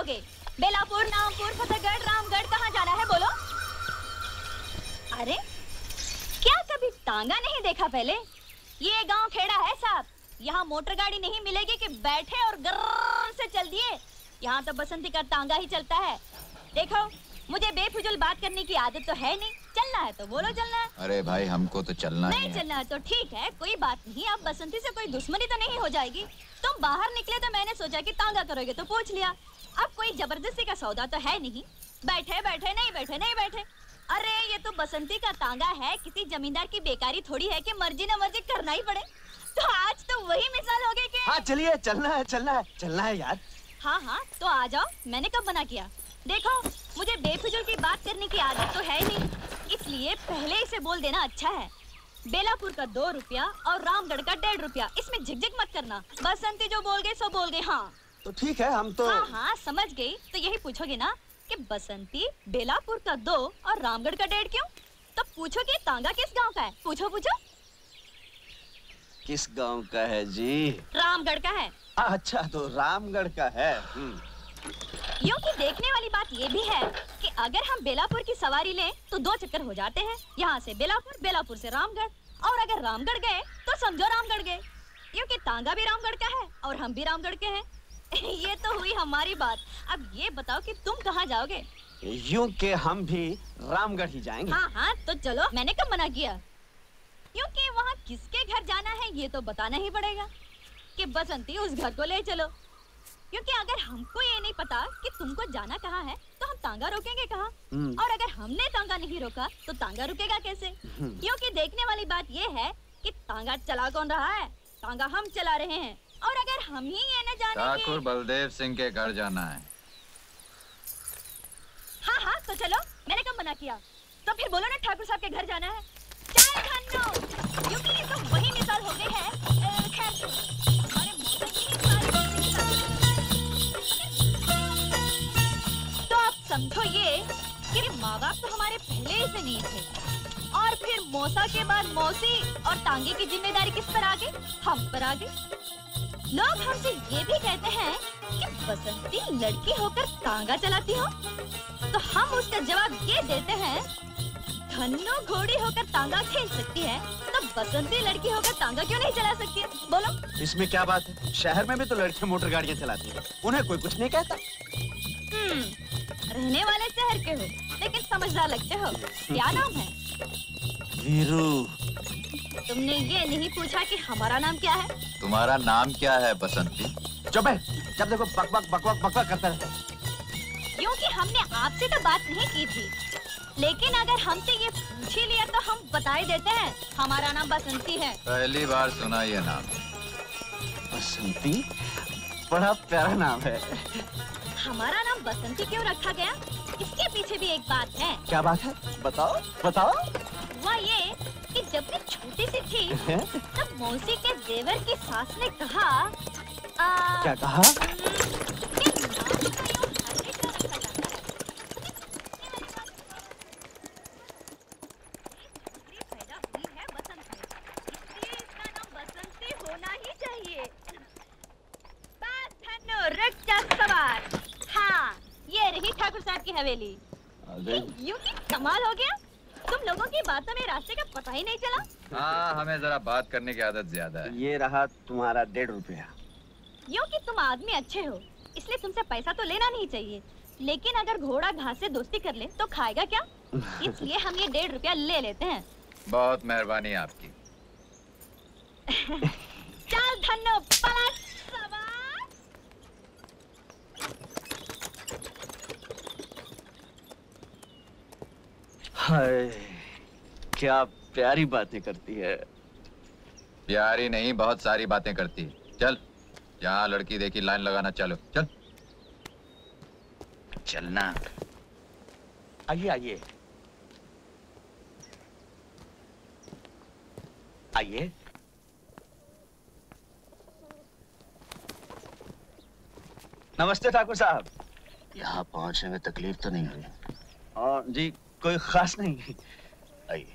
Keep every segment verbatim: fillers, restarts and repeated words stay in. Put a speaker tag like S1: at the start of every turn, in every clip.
S1: जाओगे? बेलापुर, नामपुर, फतेहगढ़, रामगढ़, कहाँ जाना है बोलो? अरे क्या कभी तांगा नहीं देखा पहले? ये गांव खेड़ा है साहब, यहाँ मोटर गाड़ी नहीं मिलेगी कि बैठे और गर्र से चल दिए। यहाँ तो बसंती का तांगा ही चलता है। देखो मुझे बेफिजूल बात करने की आदत तो है नहीं, चलना है तो बोलो चलना है।
S2: अरे भाई हमको तो चलना
S1: नहीं है। चलना है तो ठीक है, कोई बात नहीं। अब बसंती से कोई दुश्मनी तो नहीं हो जाएगी। तुम बाहर निकले तो मैंने सोचा कि तांगा करोगे तो पूछ लिया। अब कोई जबरदस्ती का सौदा तो है नहीं। बैठे बैठे नहीं बैठे नहीं बैठे। अरे ये तो बसंती का तांगा है, किसी जमींदार की बेकारी थोड़ी है कि मर्जी न मर्जी करना ही पड़े। तो आज तो वही मिसाल हो गई कि
S3: हाँ चलिए, चलना है चलना है चलना है यार।
S1: हाँ हाँ तो आ जाओ, मैंने कब मना किया? देखो मुझे बेफिजूल की बात करने की आदत तो है नहीं, इसलिए पहले इसे बोल देना अच्छा है। बेलापुर का दो रुपया और रामगढ़ का डेढ़ रुपया, इसमें झिकझिक मत करना। बसंती जो बोल गए सो बोल गए। हाँ
S3: तो ठीक है, हम तो
S1: हाँ हाँ समझ गई। तो यही पूछोगे ना कि बसंती बेलापुर का दो और रामगढ़ का डेढ़ क्यों? तो पूछो कि तांगा किस गांव का है? पूछो पूछो।
S3: किस गांव का है जी?
S1: रामगढ़ का है।
S3: अच्छा तो रामगढ़ का है।
S1: यूं कि देखने वाली बात ये भी है कि अगर हम बेलापुर की सवारी लें तो दो चक्कर हो जाते हैं। यहाँ से बेलापुर, बेलापुर से रामगढ़, और अगर रामगढ़ गए तो समझो रामगढ़ गए। यूं कि तांगा भी रामगढ़ का है और हम भी रामगढ़ के हैं। ये तो हुई हमारी बात। अब ये बताओ कि तुम कहाँ जाओगे?
S3: यूं कि हम भी रामगढ़ ही जाएंगे।
S1: हाँ हाँ तो चलो, मैंने कब मना किया? यूं कि वहाँ किसके घर जाना है ये तो बताना ही पड़ेगा कि बसंती उस घर को ले चलो। क्योंकि अगर हमको ये नहीं पता कि तुमको जाना कहाँ है तो हम तांगा रोकेंगे कहाँ? और अगर हमने तांगा नहीं रोका तो तांगा रुकेगा कैसे? क्योंकि देखने वाली बात ये है कि तांगा चला कौन रहा है? तांगा हम चला रहे हैं। और अगर हम ही ये न जाने
S2: ठाकुर बलदेव सिंह के घर जाना है।
S1: हाँ हाँ तो चलो, मैंने कब मना किया? तो फिर बोलो ना ठाकुर साहब के घर जाना है। चार घंटों, क्योंकि ये तो वही मिसाल हो गई है। खैर हमारे मौसम की तो आप समझो ये कि माँ बाप तो हमारे पहले ही से नहीं थे, और फिर मौसा के बाद मौसी और तांगे की जिम्मेदारी किस पर आ गई? हम पर आ गई। लोग हमसे ये भी कहते हैं कि बसंती लड़की होकर तांगा चलाती हो, तो हम उसका जवाब ये देते हैं धन्नो घोड़ी होकर तांगा खींच सकती है तो बसंती लड़की होकर तांगा क्यों नहीं चला सकती है? बोलो
S3: इसमें क्या बात है? शहर में भी तो लड़कियां मोटर गाड़ियां चलाती हैं, उन्हें कोई कुछ नहीं कहता।
S1: हम्म, रहने वाले शहर के हो लेकिन समझदार लगते हो। क्या नाम है?
S3: वीरू।
S1: तुमने ये नहीं पूछा कि हमारा नाम क्या है?
S2: तुम्हारा नाम क्या है बसंती?
S3: चुप है, जब देखो बकबक बकबक बकबक करता रहता है।
S1: यूं कि हमने आपसे तो बात नहीं की थी, लेकिन अगर हमसे ये पूछ ही लिया तो हम बता ही देते हैं हमारा नाम बसंती है।
S2: पहली बार सुना ये नाम।
S3: बसंती? बड़ा प्यारा नाम है।
S1: हमारा नाम बसंती क्यों रखा गया? इसके पीछे भी एक बात है।
S3: क्या बात है? बताओ बताओ।
S1: वह ये कि जब मैं छोटी सी थी तब मौसी के देवर की सास ने कहा आ,
S3: क्या कहा?
S1: हाँ, ये रही ठाकुर साहब की हवेली। यूं ही कमाल हो गया, तुम लोगों की बातों में रास्ते का पता ही नहीं चला।
S2: हाँ, हमें जरा बात करने की आदत ज्यादा है।
S3: ये रहा तुम्हारा डेढ़ रुपया।
S1: यूं कि तुम आदमी अच्छे हो इसलिए तुमसे पैसा तो लेना नहीं चाहिए, लेकिन अगर घोड़ा घास से दोस्ती कर ले तो खाएगा क्या? इसलिए हम ये डेढ़ रुपया ले लेते हैं।
S2: बहुत मेहरबानी आपकी।
S1: चल धन्नो पलट सवार।
S3: हाय, क्या प्यारी बातें करती है।
S2: प्यारी नहीं, बहुत सारी बातें करती है। चल, यहाँ लड़की देखी लाइन लगाना चालू। चल
S3: चलना। आइए आइए आइए। नमस्ते ठाकुर साहब।
S4: यहाँ पहुंचने में तकलीफ तो नहीं हुई?
S3: और जी कोई खास नहीं।
S4: आइए।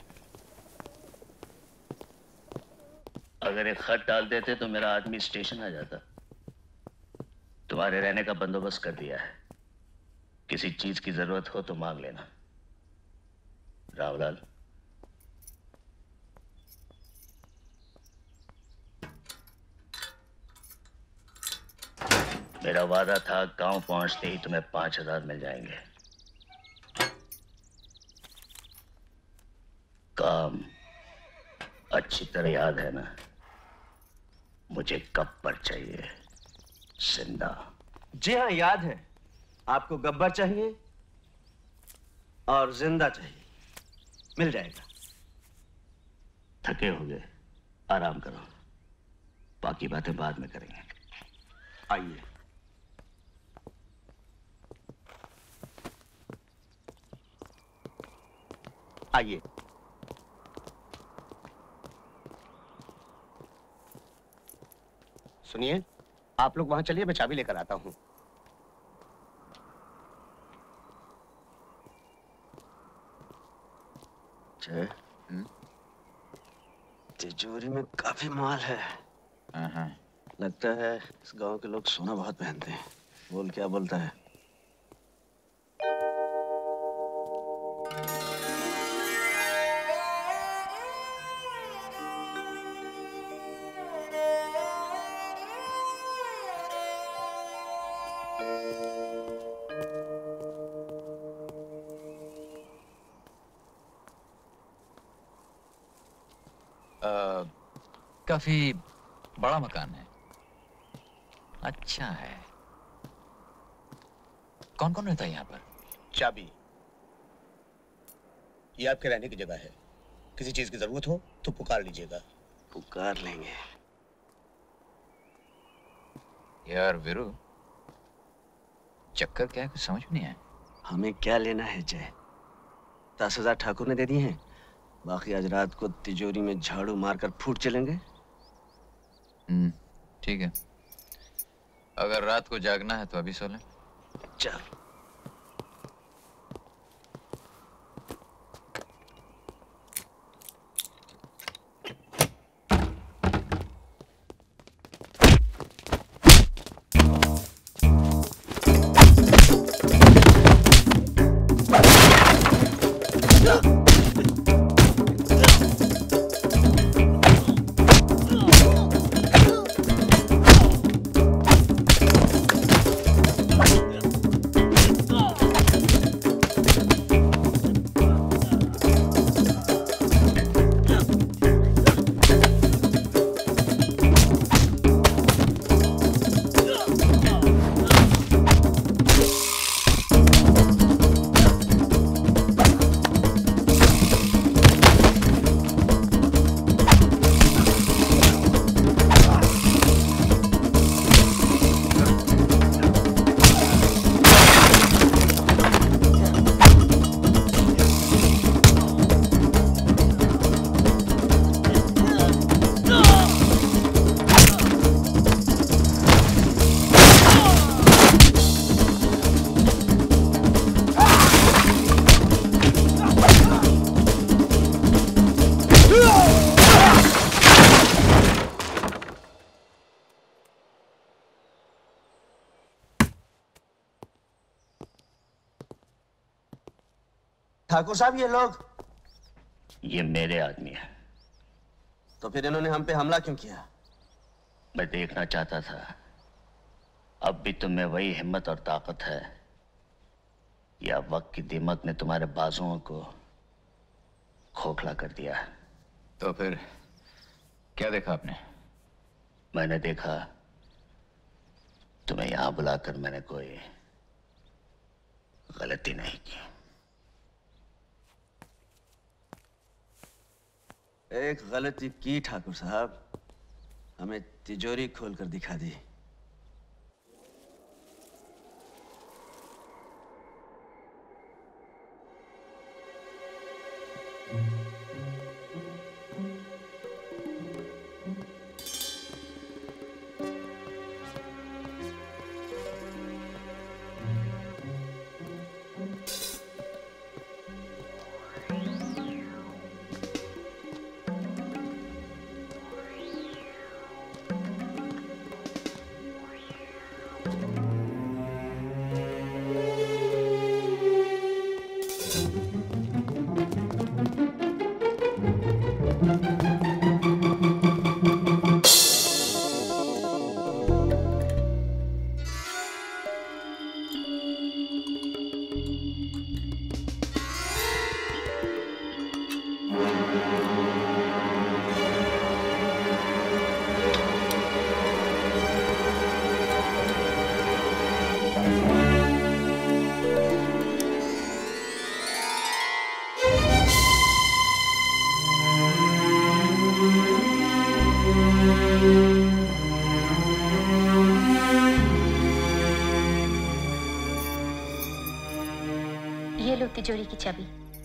S4: अगर एक खत डाल देते तो मेरा आदमी स्टेशन आ जाता। तुम्हारे रहने का बंदोबस्त कर दिया है। किसी चीज की जरूरत हो तो मांग लेना। रावलाल, मेरा वादा था गांव पहुंचते ही तुम्हें पांच हजार मिल जाएंगे। काम अच्छी तरह याद है ना? मुझे गब्बर चाहिए, जिंदा।
S3: जी हाँ, याद है। आपको गब्बर चाहिए और जिंदा चाहिए। मिल जाएगा।
S4: थके होंगे, आराम करो, बाकी बातें बाद में करेंगे।
S3: आइए। आइए।
S5: सुनिए, आप लोग वहां चलिए, मैं चाबी लेकर आता हूं।
S3: जय, तिजोरी में काफी माल है।
S2: हाँ।
S3: लगता है इस गांव के लोग सोना बहुत पहनते हैं। बोल क्या बोलता है?
S2: काफी बड़ा मकान है। अच्छा है। कौन कौन रहता है यहाँ पर?
S5: चाबी, ये आपके रहने की जगह है। किसी चीज की जरूरत हो तो पुकार लीजिएगा।
S3: पुकार लेंगे।
S2: यार वीरू, चक्कर क्या है, कुछ समझ में नहीं आया।
S3: हमें क्या लेना है जय? दस हजार ठाकुर ने दे दिए हैं, बाकी आज रात को तिजोरी में झाड़ू मारकर फूट चलेंगे।
S2: हम्म, ठीक है। अगर रात को जागना है तो अभी सो लें।
S3: चल। ठाकुर साहब, ये लोग?
S4: ये मेरे आदमी है।
S3: तो फिर इन्होंने हम पे हमला क्यों किया?
S4: मैं देखना चाहता था अब भी तुम में वही हिम्मत और ताकत है या वक्त की दीमक ने तुम्हारे बाजुओं को खोखला कर दिया है।
S2: तो फिर क्या देखा आपने?
S4: मैंने देखा तुम्हें यहां बुलाकर मैंने कोई गलती नहीं की।
S3: एक गलती की ठाकुर साहब, हमें तिजोरी खोलकर दिखा दी।
S6: ये लो तिजोरी की चाबी।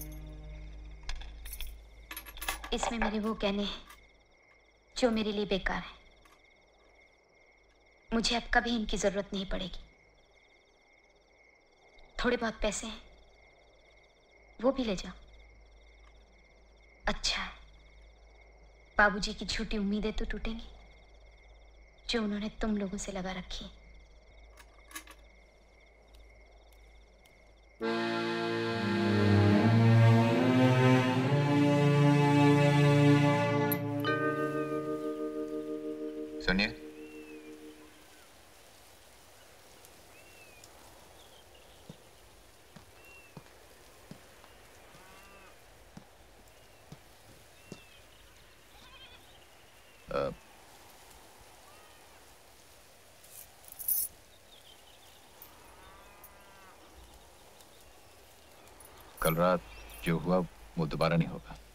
S6: इसमें मेरे वो गहने हैं जो मेरे लिए बेकार हैं। मुझे अब कभी इनकी जरूरत नहीं पड़ेगी। थोड़े बहुत पैसे हैं, वो भी ले जाओ। अच्छा है, बाबूजी की झूठी उम्मीदें तो टूटेंगी जो उन्होंने तुम लोगों से लगा रखी।
S2: सुनिए, कल रात जो हुआ वो दोबारा नहीं होगा।